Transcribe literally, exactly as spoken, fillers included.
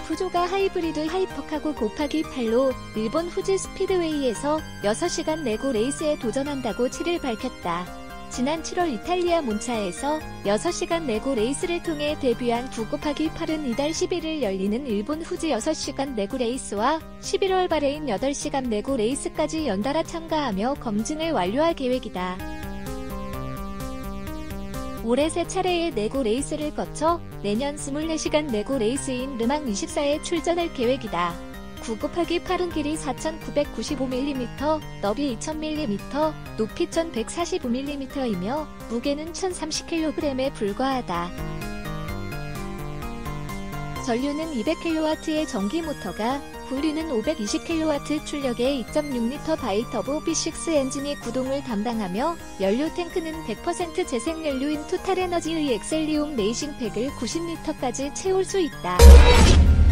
푸조가 하이브리드 하이퍼카고 곱하기 팔로 일본 후지 스피드웨이에서 여섯 시간 내구 레이스에 도전한다고 칠일 밝혔다. 지난 칠월 이탈리아 몬차에서 여섯 시간 내구 레이스를 통해 데뷔한 구 곱하기 팔은 이달 십일일 열리는 일본 후지 여섯 시간 내구 레이스와 십일월 바레인 여덟 시간 내구 레이스까지 연달아 참가하며 검증을 완료할 계획이다. 올해 세 차례의 내구 레이스를 거쳐 내년 이십사 시간 내구 레이스인 르망 이십사에 출전할 계획이다. 구 곱하기 팔은 길이 사천구백구십오 밀리미터, 너비 이천 밀리미터, 높이 천백사십오 밀리미터이며 무게는 천삼십 킬로그램에 불과하다. 전류는 이백 킬로와트의 전기 모터가 분리는 오백이십 킬로와트 출력의 이 점 육 리터 바이터보 비 식스 엔진이 구동을 담당하며 연료 탱크는 백 퍼센트 재생연료인 토탈에너지의 엑셀리움 레이싱팩을 구십 리터까지 채울 수 있다.